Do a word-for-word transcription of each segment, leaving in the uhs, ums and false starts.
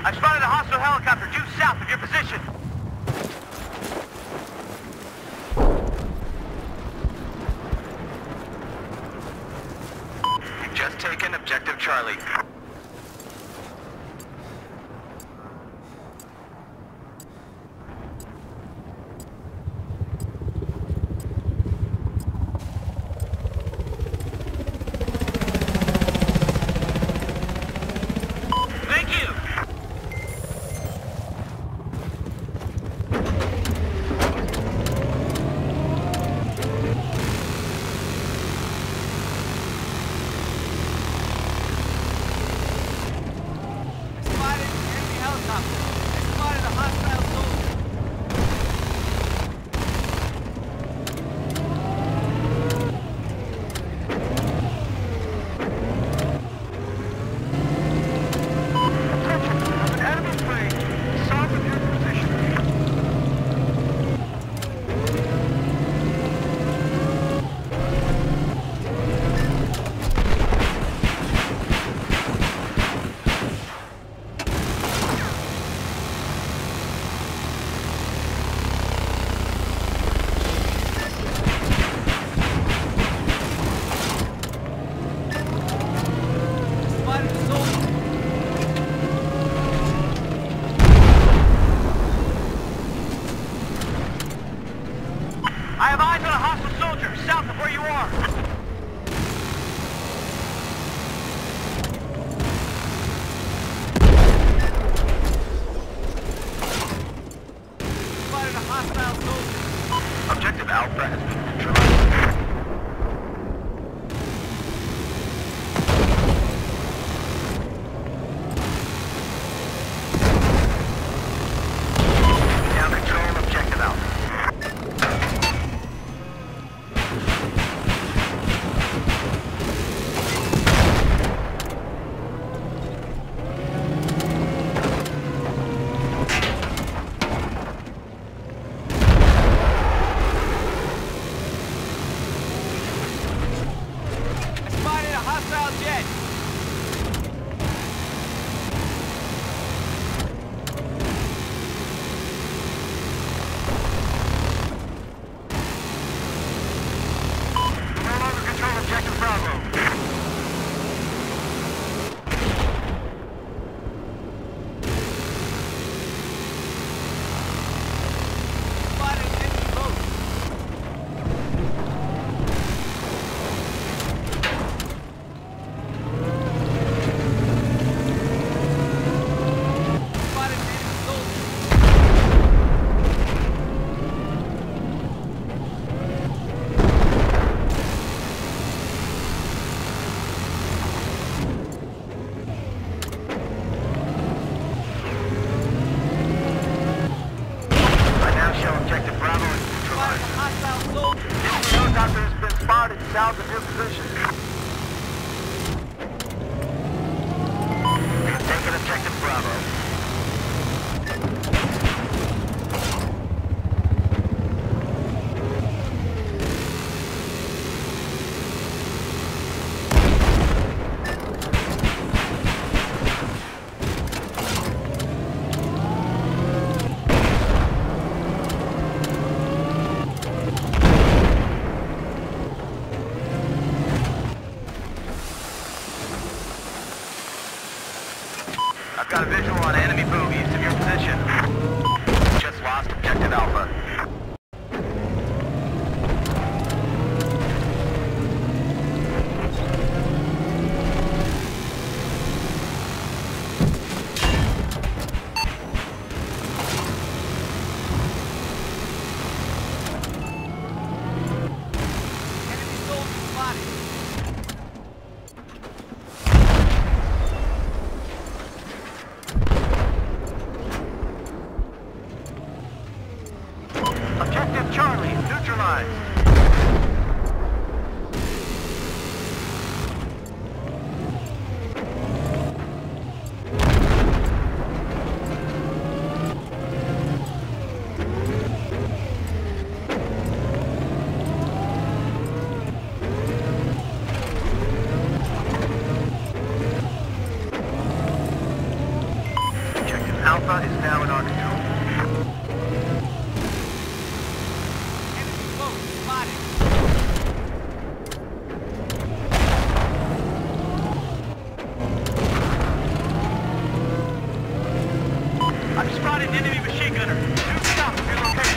I've spotted a hostile helicopter due south of your position. You've just taken objective Charlie. I have eyes on a hostile soldier, south of where you are. Spotted a hostile soldier. Objective Alpha has been neutralized. Now control objective Alpha. South of your position. We've taken objective Bravo. I've got a visual on enemy booby east of your position. Just lost objective Alpha. Enemy soldier spotted. Objective Charlie neutralized. Objective Alpha is now in our control. Enemy boat spotted. I've spotted an enemy machine gunner. Two south of your location.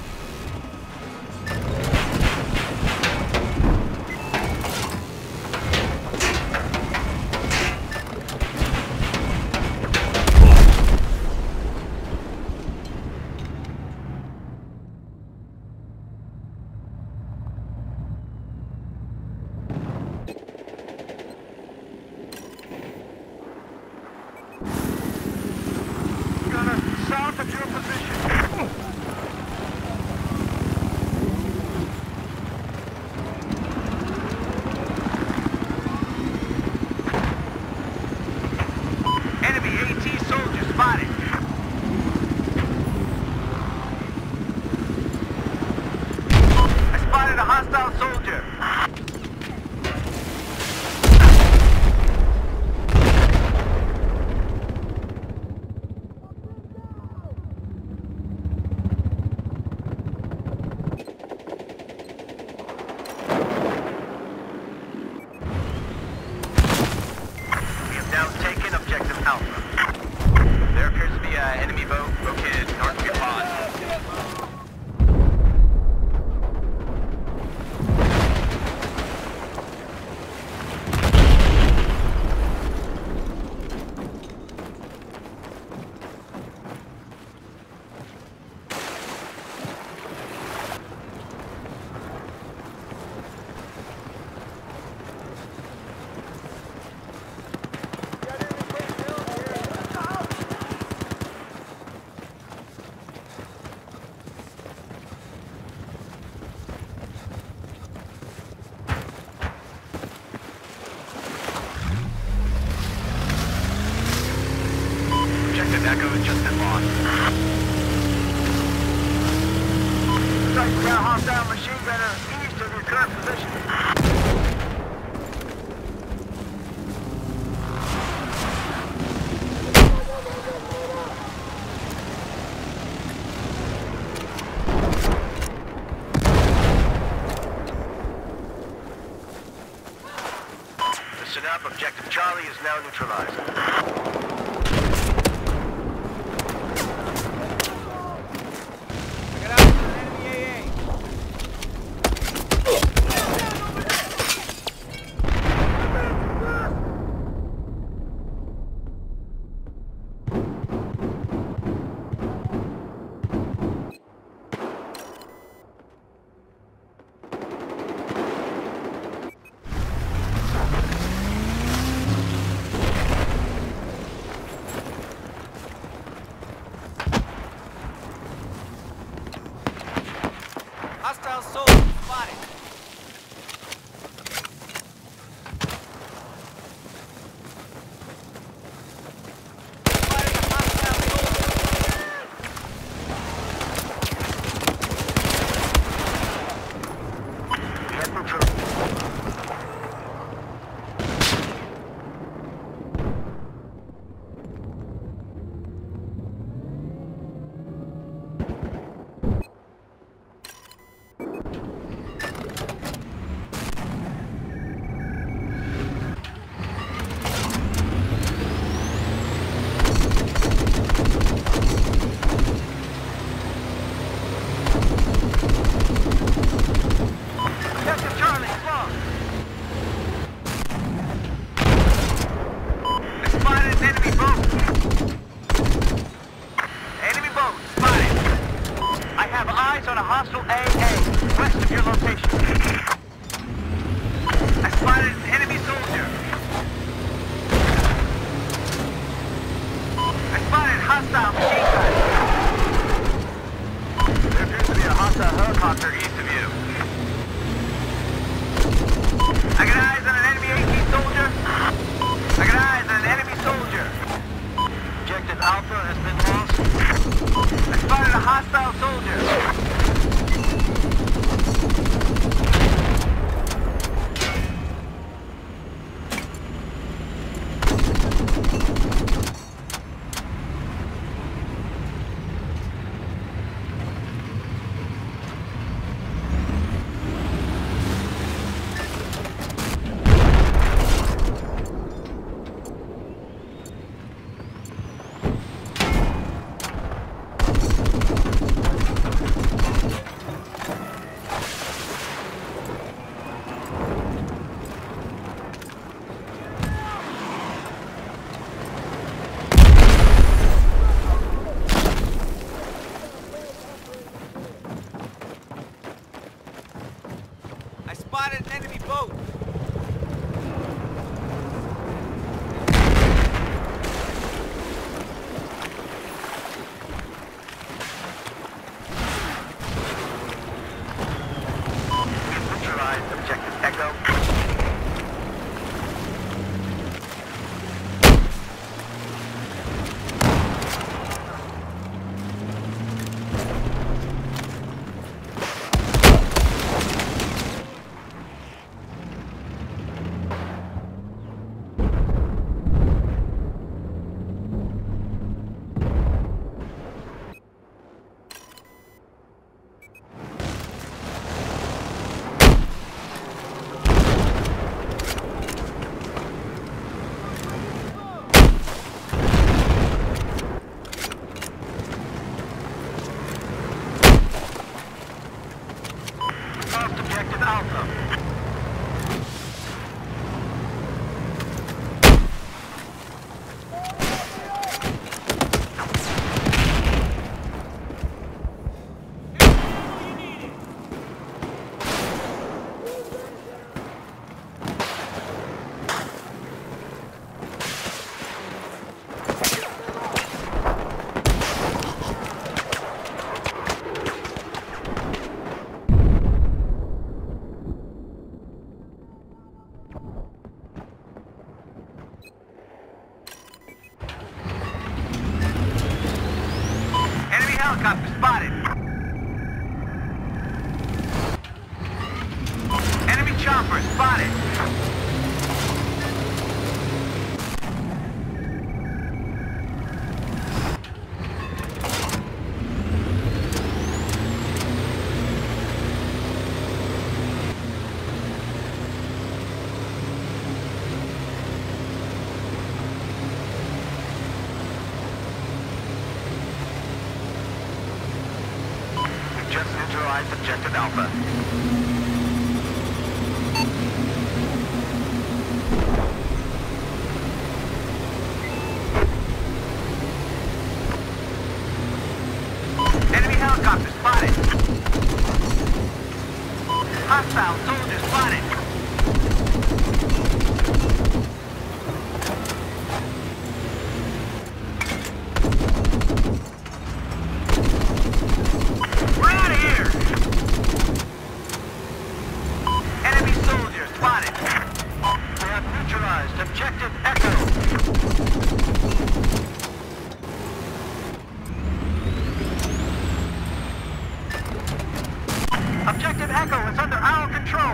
Gunner, south of your position. Enemy AT soldier spotted. I spotted a hostile soldier. We have now taken objective Alpha. There appears to be an enemy boat located north of your pod. Objective Echo has just been lost. Sight down hostile machine gunner east of your current position. Listen up, objective Charlie is now neutralized. Get out for enemy A A. Hostile soldier spotted. Spotted a hostile soldier. Head for true. Objective Charlie is lost. I spotted an enemy boat. Enemy boat spotted. I have eyes on a hostile A A west of your location. I spotted an enemy soldier. I spotted hostile machine gun. There appears to be a hostile helicopter east of you. I got eyes on an enemy AT soldier. I got eyes on an enemy soldier. Objective Alpha has been lost. I spotted a hostile soldier. helicopter spotted. Enemy chopper spotted. Just neutralized objective Alpha. Enemy helicopter spotted. Hostile soldier spotted. We're out of here. Enemy soldier spotted. We have neutralized objective Echo. Objective Echo is under our control.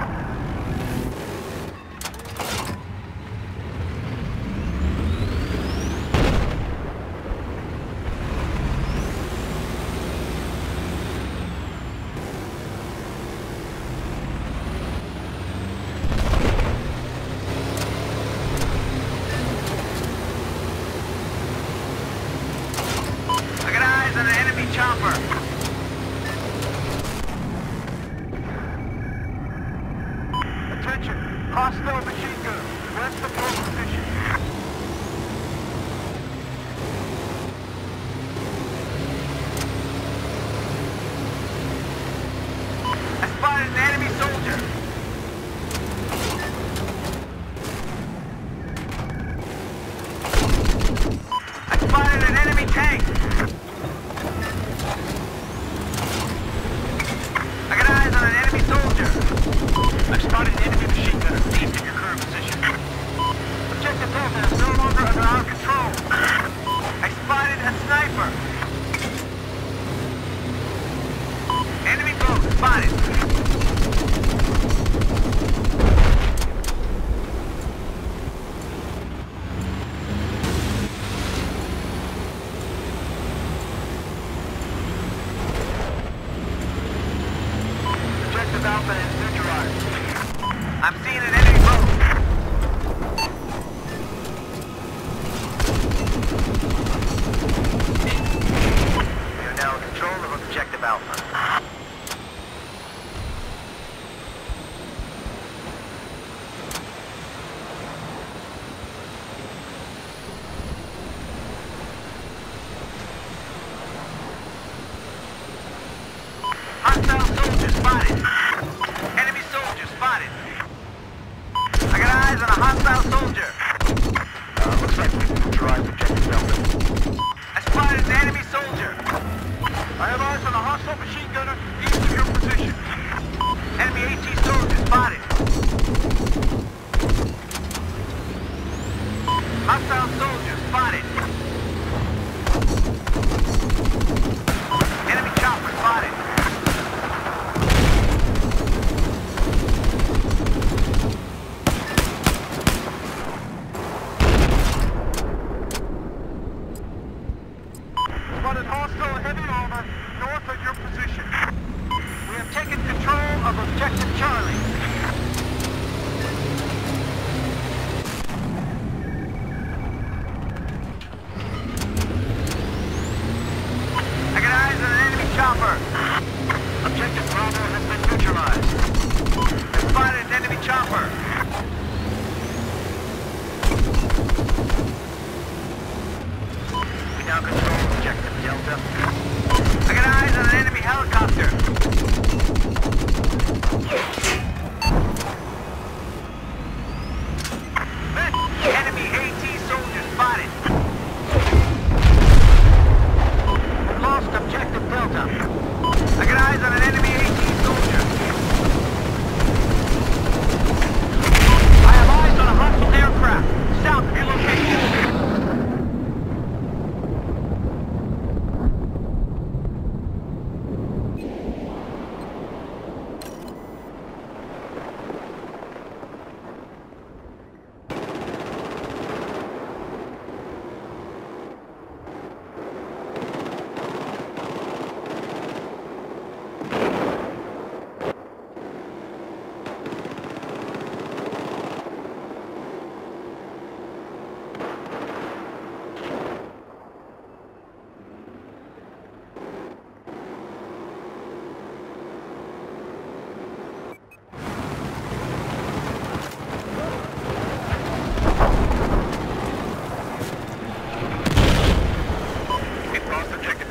I got eyes on an enemy chopper. Attention, hostile machine gun, west of your position. I spotted an enemy soldier. I spotted an enemy tank. I got eyes on an enemy soldier. I've spotted an enemy machine gunner east of your current position. Objective Delta is no longer under our control. I spotted a sniper. Enemy boat spotted. Objective Alpha is neutralized. I'm seeing an enemy boat. We are now in control of Objective Alpha. Hostile soldier spotted. Enemy soldier spotted. I got eyes on a hostile soldier. Uh, looks like we've neutralized Objective Delta. I spotted an enemy soldier. I have eyes on a hostile machine gunner east of your position. Enemy AT soldier spotted. Hostile soldier spotted. Enemy chopper spotted. Spotted hostile heavy armor north of your position. We have taken control of Objective Charlie. I got eyes on an enemy chopper. Objective Bravo has been neutralized. I spotted an enemy chopper. We now control Objective Delta. I got eyes on an enemy helicopter. Enemy AT soldier spotted. We lost Objective Delta. I got eyes on an enemy AT soldier. I have eyes on a hostile aircraft south of your location.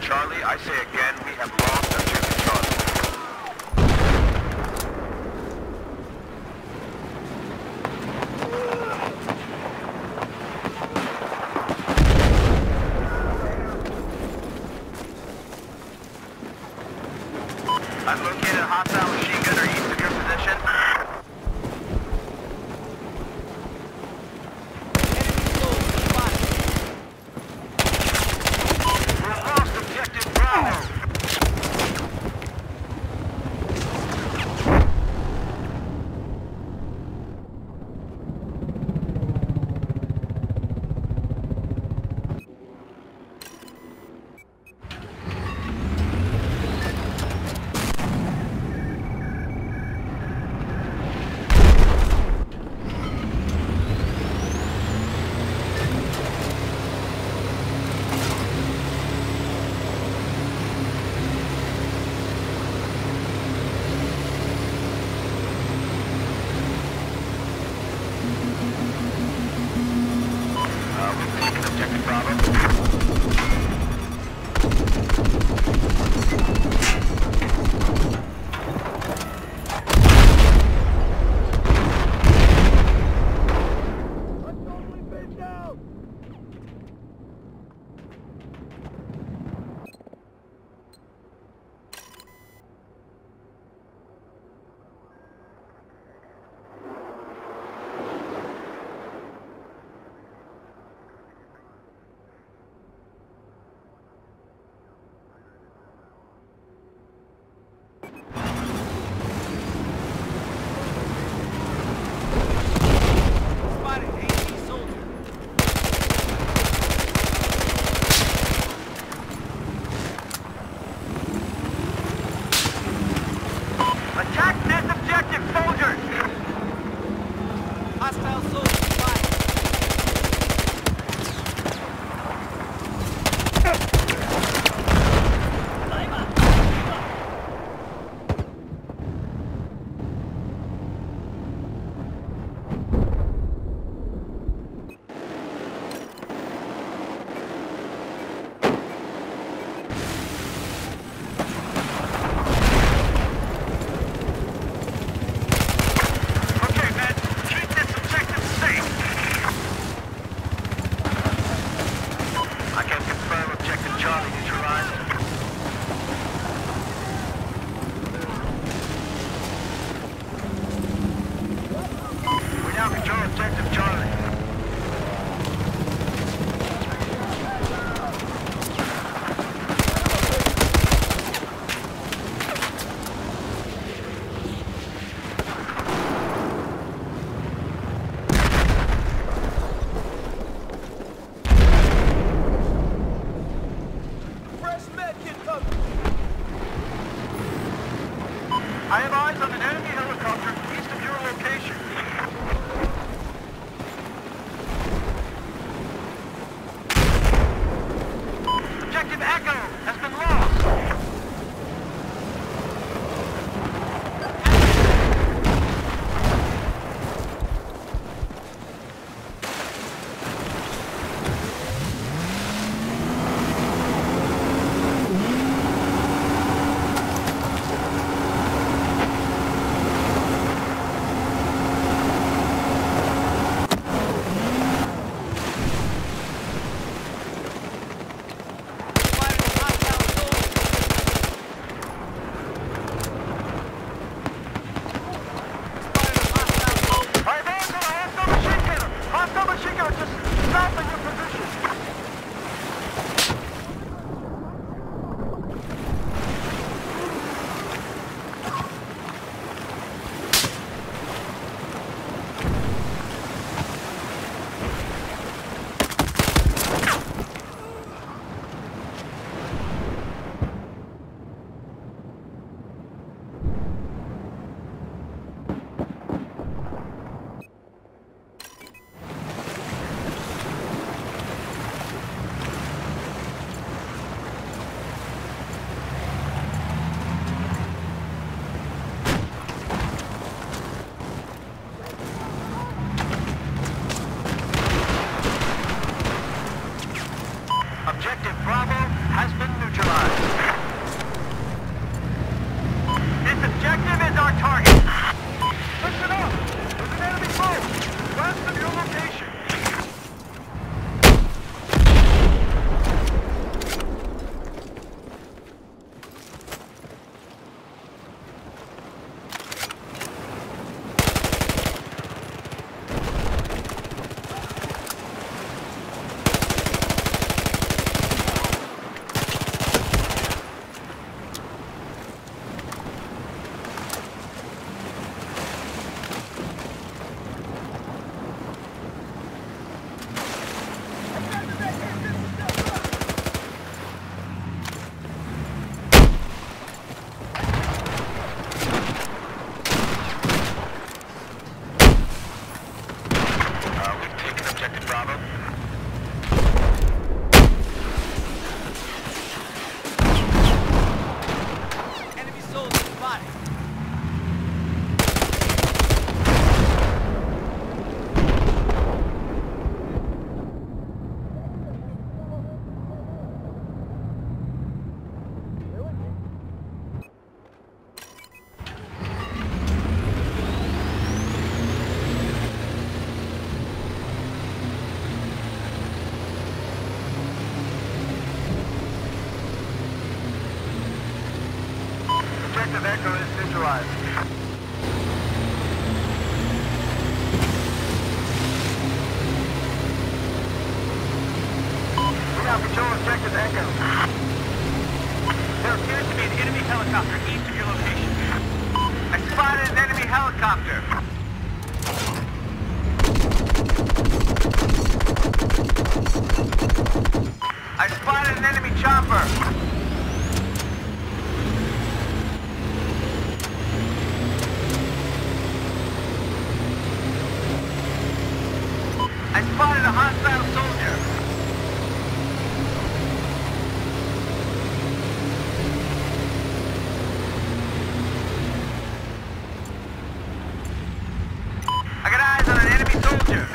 Charlie, I say again, we have lost objective Charlie. I've located a hostile machine gunner east of your position. Enemy soldier spotted. We've lost objective Bravo. Uh, we've taken objective Bravo. Spotted enemy soldier. Attack this objective, soldiers! Hostile soldier spotted. Okay, men, keep this objective safe. I can confirm objective Charlie neutralized. We now control objective Charlie. Fresh med kit coming. I have eyes on an enemy helicopter east of your location. Objective Echo has been lost. Spotted a hostile soldier. Spotted a hostile soldier. I have eyes on a hostile machine gunner. Hostile machine gunner just south of your position. Objective Bravo has been neutralized. This objective is our target. Listen up! There's an enemy boat west of your location. Objective Echo is neutralized. We now control Objective Echo. There appears to be an enemy helicopter east of your location. I spotted an enemy helicopter. I spotted an enemy chopper. I spotted a hostile soldier. I got eyes on an enemy soldier.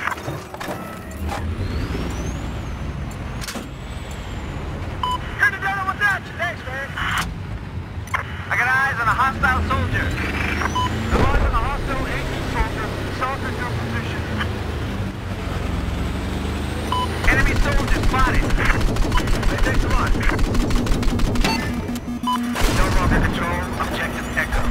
Here to Delta, what's that? Thanks, man. I got eyes on a hostile soldier. The eyes on a hostile eighteen soldier south of your position. Enemy soldier spotted. Hey, thanks a lot. No longer control Objective Echo.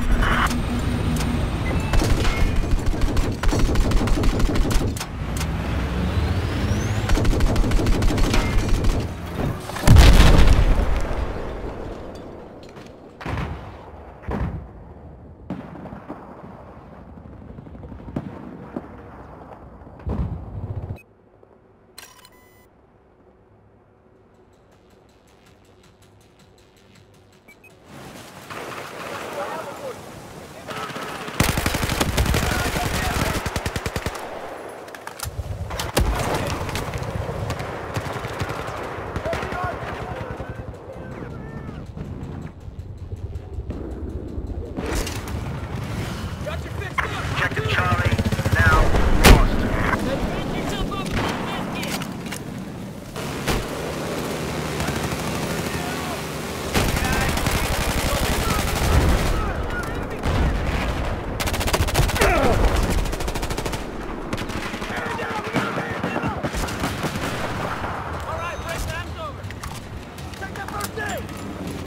Objective Charlie now lost. All right, break time's over. Take that first aid.